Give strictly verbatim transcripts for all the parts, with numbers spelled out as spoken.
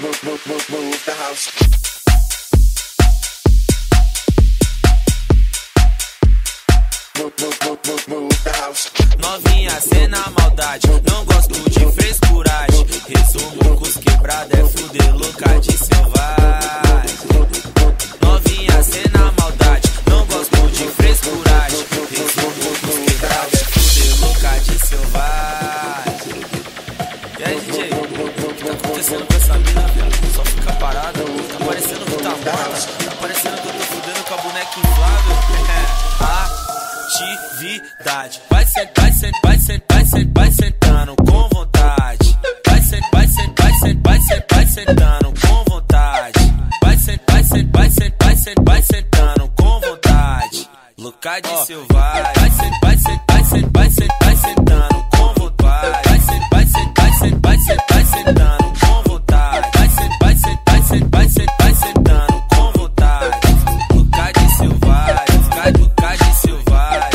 move the house. Novinha, cena maldade, não gosto de frescuragem. Resumo com os quebrados, é fuder louca de selvagem. Novinha, cena maldade, não gosto de frescuragem. Resumo com os quebrados, é fuder louca de selvagem. E aí, D J, o que tá acontecendo com essa mina, velho? Só fica parada, tá parecendo que tá morta. Tá parecendo que eu tô fudendo com a boneca inflável. Atividade. Vai sentar, vai sentar, vai sentar, vai sentar, vai sentando com vontade. Vai sentar, vai sentar, vai sentar, vai sentar, vai sentando com vontade. Vai sentar, vai sentar, vai sentar, vai sentar, vai sentando com vontade. Louca de selvagem. Vai sentar, vai sentar, vai sentar, vai sentar, vai sentando com vontade. Vai sentar, vai sentar, vai sentar, vai sentar, vai sentando com vontade. Vai sentar, vai sentar, vai sentar, vai sentar, vai sentando com vontade. Louca de selvagem, louca de selvagem.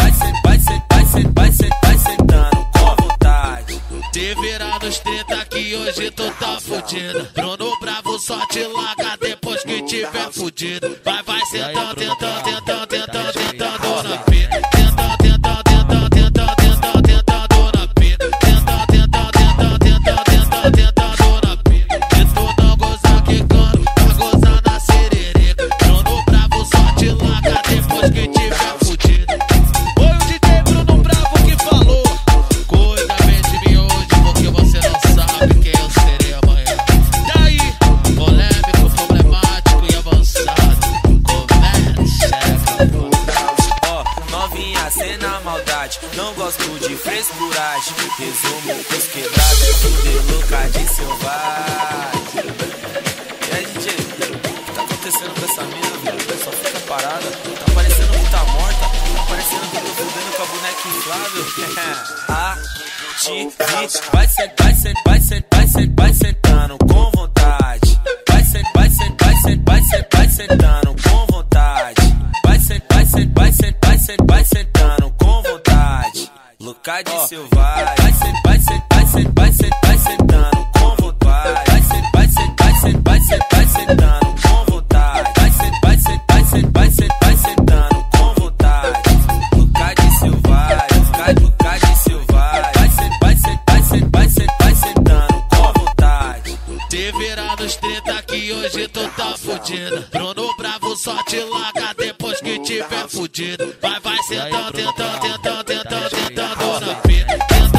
Te virar nos trinta que hoje tu tá fudido. Bruno Bravo só te larga depois que tiver fudido. Vai, vai sentando, tentando, tentando, tentando, tentando na pita. Tentando, tentando, tentando, tentando, tentando, tentando na pita. Tentando, tentando, tentando, tentando, tentando, tentando na pita. E tu não goza quicando, vai gozar na sererica. Bruno Bravo só te larga depois que tiver fudido. Foi o D J Bruno Bravo que falou. Cuida bem de mim hoje, porque você não sabe quem eu serei amanhã. Daí, polêmico, problemático e avançado. Começa. Ó, novinha, cena maldade, não gosto de frescuragem. Resumo com os quebrados, é fuder louca de selvagem. E aí, D J, o que tá acontecendo com essa mina, velho? Só fica parada, tá parecendo que tá morta. Tá parecendo que eu tô fudendo com a boneca inflável. Ative, vai sentar, vai sentar, vai sentar, vai sentar, vai sentando com vontade. Vai sentar, vai sentar, vai sentar, vai sentar, vai sentando com vontade. Vai sentar, vai sentar, vai sentar, vai sentar, vai sentando com vontade. Louca de selvagem. Vai sentar, vai sentar, vai sentar, vai sentar, vai sentando com vontade. Vai sentar, vai sentar, vai sentar, vai sentar, vai sentando com vontade. Vai sentar, vai sentar, vai sentar, vai sentar, vai sentando com vontade. Louca de selvagem, louca de selvagem. Vai sentar, vai sentar, vai sentar, vai sentar, vai sentando com vontade. Te virar nos trinta que hoje tu tá fudido. Bruno Bravo só te larga depois que tiver fudido. Vai, vai sentando, tentando, tentando, tentando, tentando na pita.